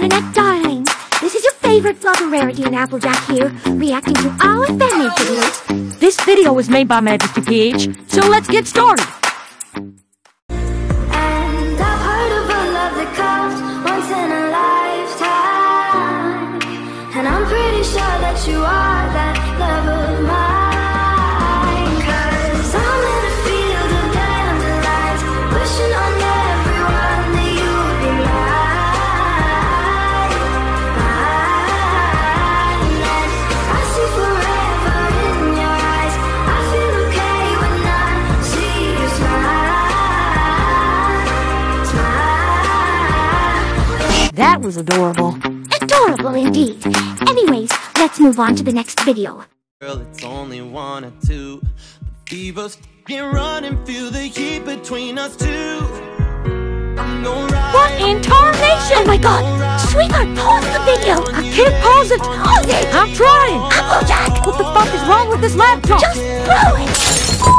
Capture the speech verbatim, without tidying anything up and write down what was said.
internet darlings. This is your favorite vlogger Rarity and Applejack here, reacting to our fanmade videos. This video was made by Majesty P H, so let's get started. And I've heard of a love that comes once in a lifetime, and I'm pretty sure that you are that love of mine. 'Cause I'm in a field of dandelions, wishing on everyone that you would be mine, mine. And I see forever in your eyes. I feel okay when I see you smile, smile. That was adorable. Adorable indeed. Anyways, let's move on to the next video. Girl, it's only one or two. The fever's can run and feel the heat between us two. I'm gonna ride. What in tarnation? Oh my god! Sweetheart, pause the video! I can't pause it. Pause it! I'm trying. Applejack! What the fuck is wrong with this laptop? Just throw it!